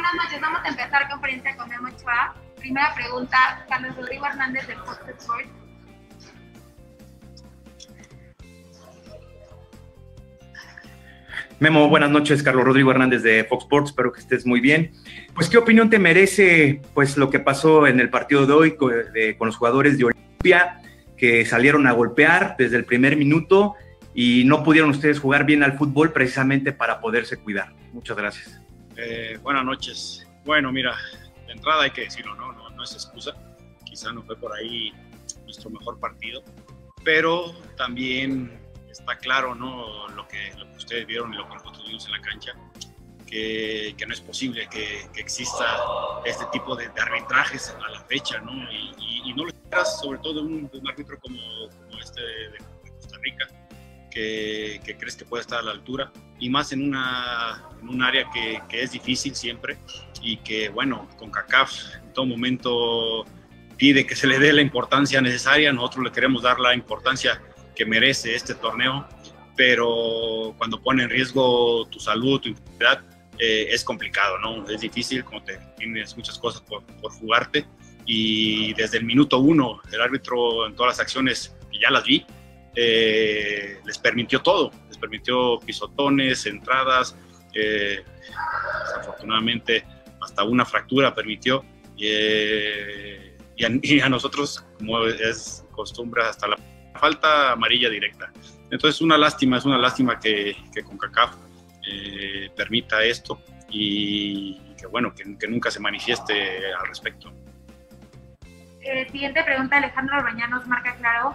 buenas noches. Vamos a empezar conferencia con Memo Ochoa. Primera pregunta, Carlos Rodrigo Hernández de Fox Sports. Memo, buenas noches, Carlos Rodrigo Hernández de Fox Sports, espero que estés muy bien. Pues, ¿qué opinión te merece pues lo que pasó en el partido de hoy con los jugadores de Olimpia, que salieron a golpear desde el primer minuto y no pudieron ustedes jugar bien al fútbol precisamente para poderse cuidar? Muchas gracias. Buenas noches. Bueno, mira, de entrada hay que decirlo, no es excusa. Quizá no fue por ahí nuestro mejor partido, pero también está claro, ¿no? Lo que ustedes vieron y lo que nosotros vimos en la cancha, que no es posible que exista este tipo de arbitrajes a la fecha, ¿no? Y no lo esperas, sobre todo de un árbitro como este de Costa Rica, que crees que puede estar a la altura, y más en un área que es difícil siempre, y que, bueno, CONCACAF en todo momento pide que se le dé la importancia necesaria. Nosotros le queremos dar la importancia que merece este torneo, pero cuando pone en riesgo tu salud, tu integridad, es complicado, ¿no? Es difícil, como tienes muchas cosas por jugarte, y desde el minuto 1 el árbitro en todas las acciones, que ya las vi, les permitió todo, les permitió pisotones, entradas, desafortunadamente hasta una fractura permitió, y a nosotros, como es costumbre, hasta la falta amarilla directa. Entonces es una lástima que CONCACAF permita esto, y que, bueno, que nunca se manifieste al respecto. Siguiente pregunta, Alejandro Orbañanos, Marca Claro.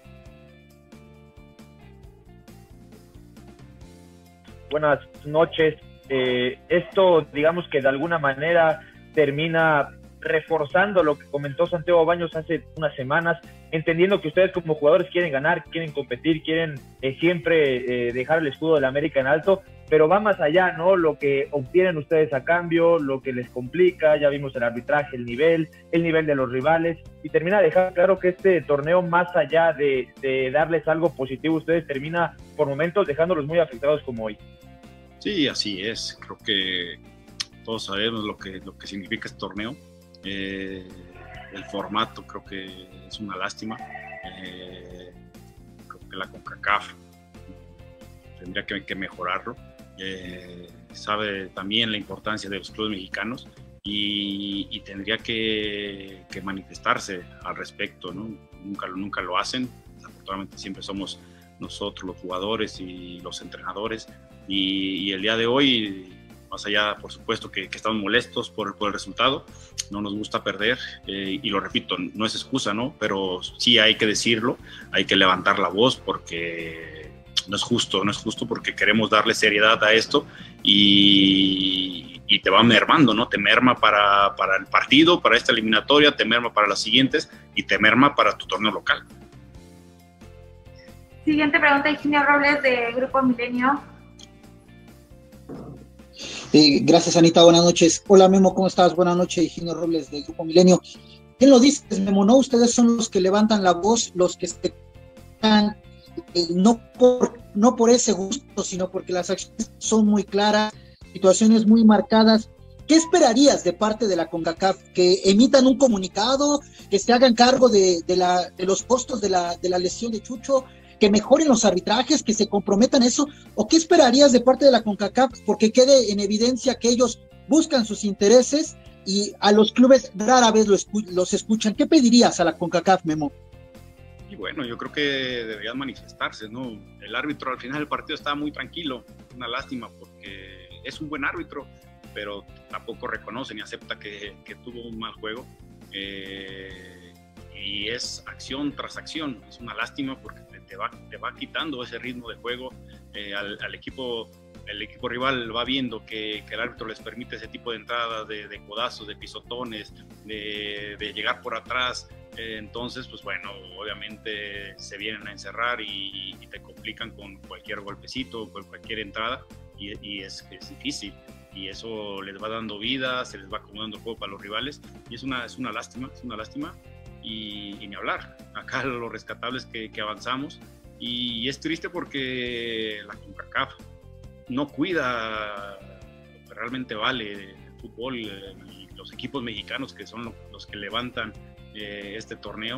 Buenas noches. Esto, digamos que de alguna manera termina reforzando lo que comentó Santiago Baños hace unas semanas, entendiendo que ustedes como jugadores quieren ganar, quieren competir, quieren siempre dejar el escudo de la América en alto, pero va más allá, ¿no? Lo que obtienen ustedes a cambio, lo que les complica, ya vimos el arbitraje, el nivel de los rivales, y termina de dejar claro que este torneo, más allá de darles algo positivo, ustedes termina por momentos dejándolos muy afectados como hoy. Sí, así es. Creo que todos sabemos lo que significa este torneo. El formato creo que es una lástima. Creo que la CONCACAF tendría que mejorarlo. Sabe también la importancia de los clubes mexicanos, y tendría que manifestarse al respecto, ¿no? Nunca lo hacen. Desafortunadamente siempre somos nosotros los jugadores y los entrenadores, y el día de hoy, más allá, por supuesto, que estamos molestos por el resultado, no nos gusta perder, y lo repito, no es excusa, ¿no? Pero sí hay que decirlo, hay que levantar la voz, porque no es justo, porque queremos darle seriedad a esto, y te va mermando, ¿no? Te merma para el partido, para esta eliminatoria, te merma para las siguientes, y te merma para tu torneo local. Siguiente pregunta, Higinio Robles de Grupo Milenio. Gracias, Anita, buenas noches. Hola, Memo, ¿cómo estás? Buenas noches, Higinio Robles del Grupo Milenio. ¿Quién lo dices, Memo? ¿No? Ustedes son los que levantan la voz, los que están, no por ese gusto, sino porque las acciones son muy claras, situaciones muy marcadas. ¿Qué esperarías de parte de la CONCACAF? ¿Que emitan un comunicado, que se hagan cargo de los costos de la lesión de Chucho, que mejoren los arbitrajes, que se comprometan eso? ¿O qué esperarías de parte de la CONCACAF? Porque quede en evidencia que ellos buscan sus intereses y a los clubes rara vez los escuchan. ¿Qué pedirías a la CONCACAF, Memo? Y bueno, yo creo que deberían manifestarse, ¿no? El árbitro al final del partido estaba muy tranquilo, una lástima, porque es un buen árbitro, pero tampoco reconoce ni acepta que tuvo un mal juego. Y es acción tras acción, es una lástima, porque te va quitando ese ritmo de juego. Al equipo, el equipo rival va viendo que el árbitro les permite ese tipo de entradas, de codazos, de pisotones, de llegar por atrás. Entonces, pues bueno, obviamente se vienen a encerrar y te complican con cualquier golpecito, con cualquier entrada, y es difícil, y eso les va dando vida, se les va acomodando el juego para los rivales, y es una lástima, y ni hablar. Acá lo rescatable es que avanzamos, y es triste porque la CONCACAF no cuida lo que realmente vale el fútbol, los equipos mexicanos que son los que levantan este torneo,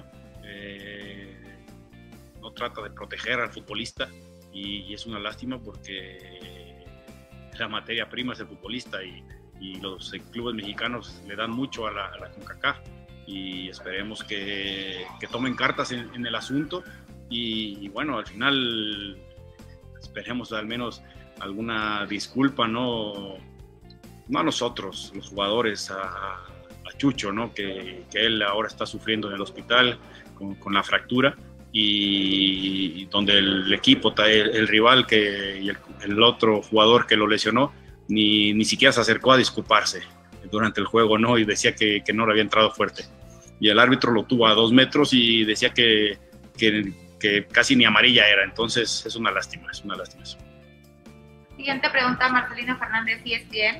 no trata de proteger al futbolista y es una lástima porque la materia prima es el futbolista y los clubes mexicanos le dan mucho a la CONCACAF y esperemos que tomen cartas en el asunto y bueno, al final esperemos al menos alguna disculpa, no a nosotros, los jugadores, a Chucho, ¿no? Que él ahora está sufriendo en el hospital con la fractura y donde el equipo, el rival y el otro jugador que lo lesionó, ni siquiera se acercó a disculparse durante el juego, ¿no? Y decía que no le había entrado fuerte. Y el árbitro lo tuvo a 2 metros y decía que casi ni amarilla era. Entonces es una lástima eso. Siguiente pregunta, Marcelino Fernández, ESPN.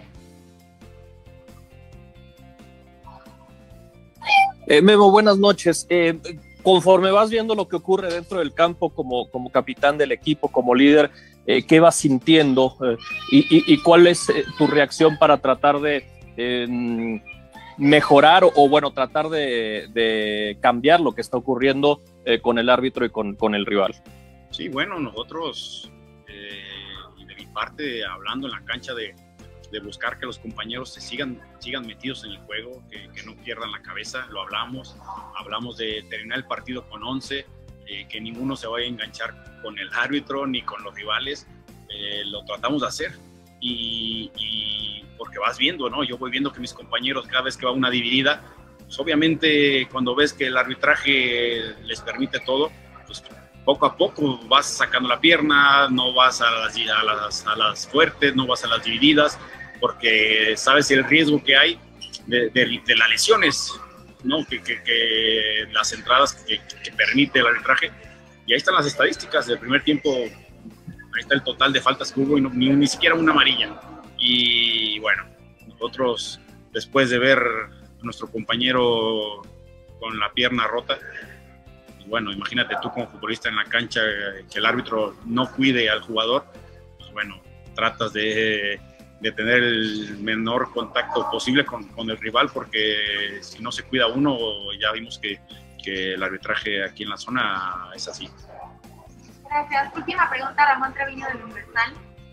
Memo, buenas noches. Conforme vas viendo lo que ocurre dentro del campo como capitán del equipo, como líder, ¿qué vas sintiendo? ¿Y cuál es tu reacción para tratar de mejorar o bueno, tratar de cambiar lo que está ocurriendo con el árbitro y con el rival? Sí, bueno, nosotros, de mi parte, hablando en la cancha de buscar que los compañeros se sigan metidos en el juego, que no pierdan la cabeza, lo hablamos de terminar el partido con 11, que ninguno se vaya a enganchar con el árbitro ni con los rivales, lo tratamos de hacer y porque vas viendo, ¿no? Yo voy viendo que mis compañeros cada vez que va una dividida, pues obviamente cuando ves que el arbitraje les permite todo, pues poco a poco vas sacando la pierna, no vas a las fuertes, no vas a las divididas, porque sabes el riesgo que hay de las lesiones, ¿no? Que las entradas que permite el arbitraje. Y ahí están las estadísticas del primer tiempo, ahí está el total de faltas que hubo y ni siquiera una amarilla. Y bueno, nosotros después de ver a nuestro compañero con la pierna rota, pues bueno, imagínate tú como futbolista en la cancha que el árbitro no cuide al jugador, pues bueno, tratas de tener el menor contacto posible con el rival, porque si no se cuida uno, ya vimos que el arbitraje aquí en la zona es así. Gracias. Última pregunta, Ramón Treviño del Universal.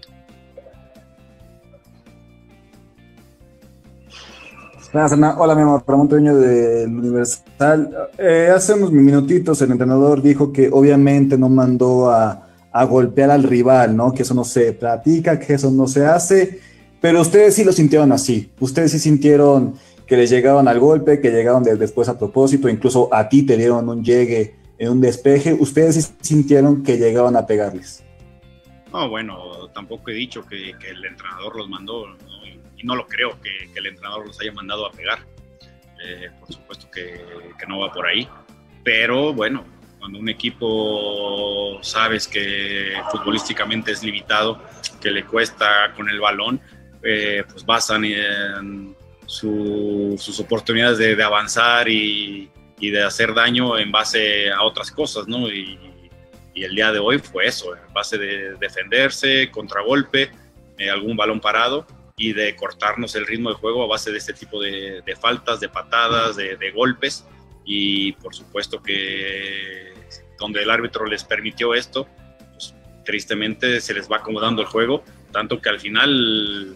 Gracias, Ana. Hola, mi amor, Ramón Treviño del Universal. Hace unos minutitos el entrenador dijo que obviamente no mandó a golpear al rival, ¿no? Que eso no se practica, que eso no se hace. Pero ustedes sí lo sintieron así, ustedes sí sintieron que les llegaban al golpe, que llegaron después a propósito, incluso a ti te dieron un llegue en un despeje, ustedes sí sintieron que llegaban a pegarles. No, bueno, tampoco he dicho que el entrenador los mandó, ¿no? Y no lo creo que el entrenador los haya mandado a pegar, por supuesto que no va por ahí, pero bueno, cuando un equipo sabes que futbolísticamente es limitado, que le cuesta con el balón, pues basan en sus oportunidades de avanzar y de hacer daño en base a otras cosas, ¿no? Y el día de hoy fue eso, en base de defenderse, contragolpe, algún balón parado y de cortarnos el ritmo del juego a base de este tipo de faltas, de patadas, de golpes. Y por supuesto que donde el árbitro les permitió esto, pues tristemente se les va acomodando el juego, tanto que al final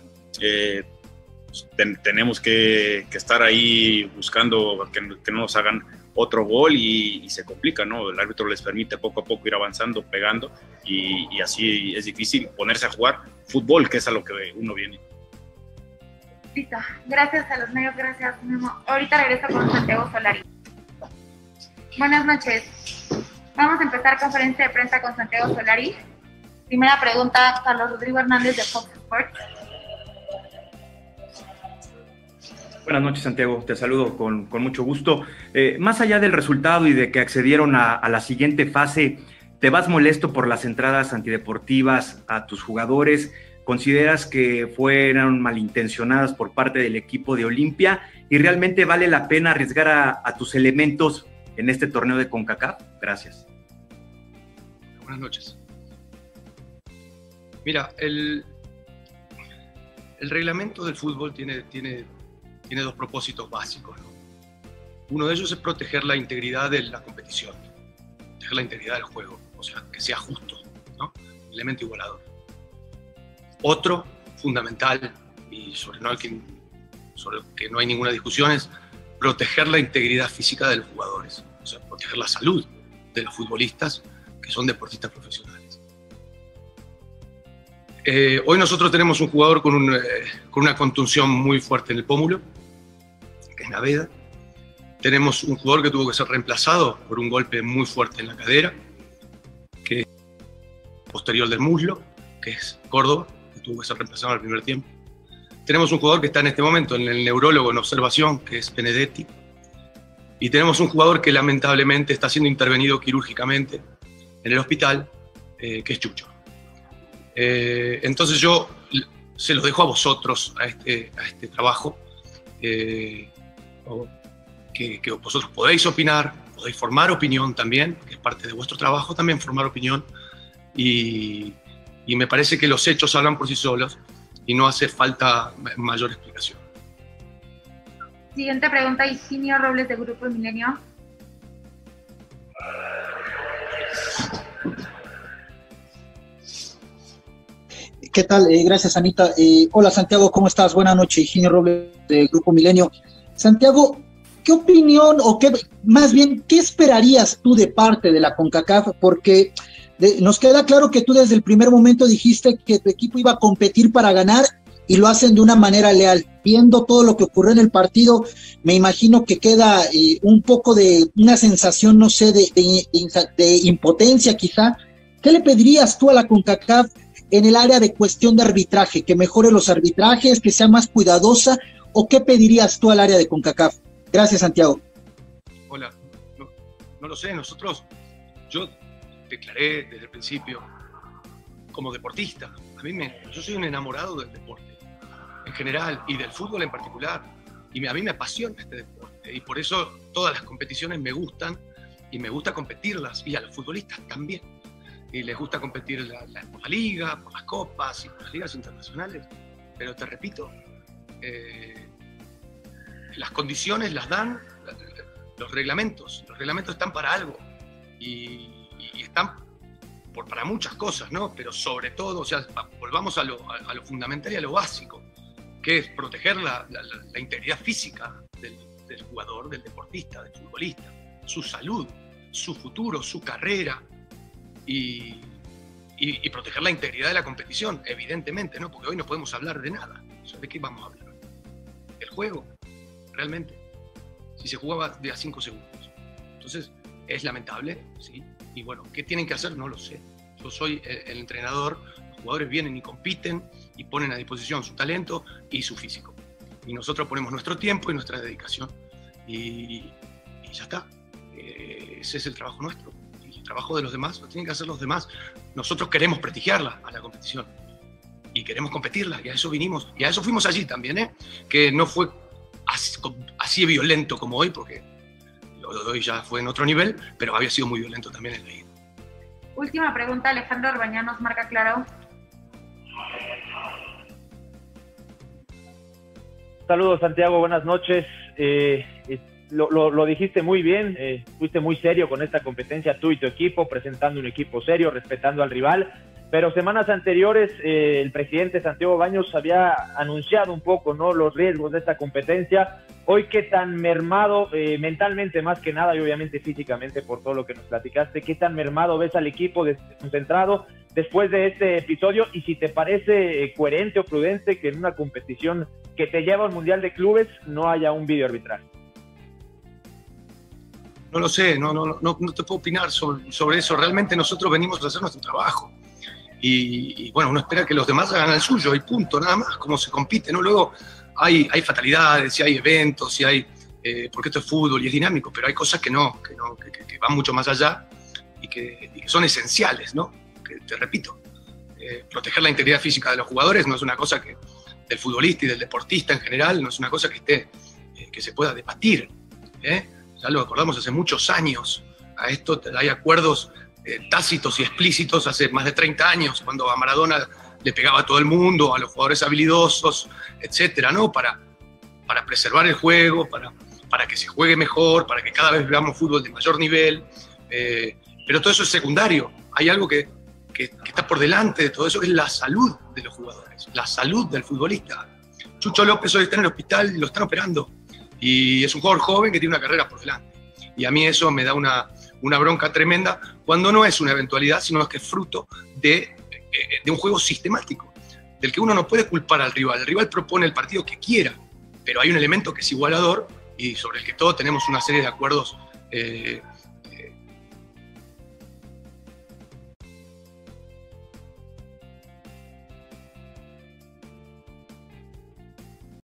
tenemos que estar ahí buscando que no nos hagan otro gol y se complica, ¿no? El árbitro les permite poco a poco ir avanzando, pegando y así es difícil ponerse a jugar fútbol, que es a lo que uno viene. Listo, gracias a los medios, gracias Memo. Ahorita regreso con Santiago Solari. Buenas noches. Vamos a empezar conferencia de prensa con Santiago Solari. Primera pregunta, Carlos Rodrigo Hernández de Fox Sports. Buenas noches, Santiago. Te saludo con mucho gusto. Más allá del resultado y de que accedieron a la siguiente fase, ¿te vas molesto por las entradas antideportivas a tus jugadores? ¿Consideras que fueron malintencionadas por parte del equipo de Olimpia? ¿Y realmente vale la pena arriesgar a tus elementos en este torneo de CONCACAF? Gracias. Buenas noches. Mira, el el reglamento del fútbol tiene dos propósitos básicos, ¿no? Uno de ellos es proteger la integridad de la competición, proteger la integridad del juego, o sea, que sea justo, ¿no? Elemento igualador. Otro, fundamental, y sobre el que no hay ninguna discusión, es proteger la integridad física de los jugadores, o sea, proteger la salud de los futbolistas que son deportistas profesionales. Hoy nosotros tenemos un jugador con una contusión muy fuerte en el pómulo, que es Naveda. Tenemos un jugador que tuvo que ser reemplazado por un golpe muy fuerte en la cadera, que es posterior del muslo, que es Córdoba, que tuvo que ser reemplazado en el primer tiempo. Tenemos un jugador que está en este momento en el neurólogo en observación, que es Benedetti. Y tenemos un jugador que lamentablemente está siendo intervenido quirúrgicamente en el hospital, que es Chucho. Entonces yo se los dejo a vosotros, a este trabajo, que vosotros podéis opinar, podéis formar opinión también, que es parte de vuestro trabajo también formar opinión, y me parece que los hechos hablan por sí solos y no hace falta mayor explicación. Siguiente pregunta, Higinio Robles de Grupo Milenio. ¿Qué tal? Gracias, Anita. Hola, Santiago, ¿cómo estás? Buenas noches, Higinio Robles de Grupo Milenio. Santiago, ¿qué opinión o más bien, qué esperarías tú de parte de la CONCACAF? Porque nos queda claro que tú desde el primer momento dijiste que tu equipo iba a competir para ganar y lo hacen de una manera leal. Viendo todo lo que ocurrió en el partido, me imagino que queda un poco de una sensación, no sé, de impotencia quizá. ¿Qué le pedirías tú a la CONCACAF en el área de cuestión de arbitraje? ¿Que mejore los arbitrajes, que sea más cuidadosa? ¿O qué pedirías tú al área de CONCACAF? Gracias, Santiago. Hola, no lo sé, yo declaré desde el principio como deportista. Yo soy un enamorado del deporte en general y del fútbol en particular, y a mí me apasiona este deporte, y por eso todas las competiciones me gustan y me gusta competirlas, y a los futbolistas también, y les gusta competir por la liga, por las copas y por las ligas internacionales, pero te repito, las condiciones las dan los reglamentos están para algo, y están para muchas cosas, ¿no? Pero sobre todo, o sea, volvamos a lo fundamental y a lo básico, que es proteger la integridad física del jugador, del deportista, del futbolista, su salud, su futuro, su carrera, y proteger la integridad de la competición, evidentemente, ¿no? Porque hoy no podemos hablar de nada. O sea, ¿de qué vamos a hablar? El juego, realmente. Si se jugaba de a 5 segundos. Entonces, es lamentable, ¿sí? Y bueno, ¿qué tienen que hacer? No lo sé. Yo soy el entrenador, los jugadores vienen y compiten y ponen a disposición su talento y su físico. Y nosotros ponemos nuestro tiempo y nuestra dedicación. Y ya está. Ese es el trabajo nuestro. Y el trabajo de los demás lo tienen que hacer los demás. Nosotros queremos prestigiarla a la competición. Y queremos competirla. Y a eso vinimos. Y a eso fuimos allí también, ¿eh? Que no fue así violento como hoy, porque lo de hoy ya fue en otro nivel, pero había sido muy violento también en la ida. Última pregunta, Alejandro Orbañanos, Marca Claro. Saludos, Santiago, buenas noches. Lo dijiste muy bien, fuiste muy serio con esta competencia, tú y tu equipo, presentando un equipo serio, respetando al rival, pero semanas anteriores el presidente Santiago Baños había anunciado un poco, ¿no?, los riesgos de esta competencia. Hoy, ¿qué tan mermado, mentalmente más que nada y obviamente físicamente por todo lo que nos platicaste, qué tan mermado ves al equipo desconcentrado después de este episodio? Y si te parece coherente o prudente que en una competición que te lleva al Mundial de Clubes no haya un video arbitraje. No lo sé, no te puedo opinar sobre eso. Realmente nosotros venimos a hacer nuestro trabajo. Y bueno, uno espera que los demás hagan el suyo y punto, nada más, como se compite, ¿no? Luego hay fatalidades, y hay eventos, y hay, porque esto es fútbol y es dinámico, pero hay cosas que van mucho más allá y que son esenciales, ¿no? Que, te repito, proteger la integridad física de los jugadores no es una cosa del futbolista y del deportista en general, no es una cosa que se pueda debatir, ¿eh? Ya lo acordamos hace muchos años. A esto hay acuerdos tácitos y explícitos hace más de 30 años, cuando a Maradona le pegaba a todo el mundo, a los jugadores habilidosos, etcétera, ¿no? Para preservar el juego, para que se juegue mejor, para que cada vez veamos fútbol de mayor nivel. Pero todo eso es secundario. Hay algo que está por delante de todo eso, que es la salud de los jugadores, la salud del futbolista. Chucho López hoy está en el hospital y lo están operando. Y es un jugador joven que tiene una carrera por delante. Y a mí eso me da una bronca tremenda, cuando no es una eventualidad, sino que es fruto de un juego sistemático, del que uno no puede culpar al rival. El rival propone el partido que quiera, pero hay un elemento que es igualador y sobre el que todos tenemos una serie de acuerdos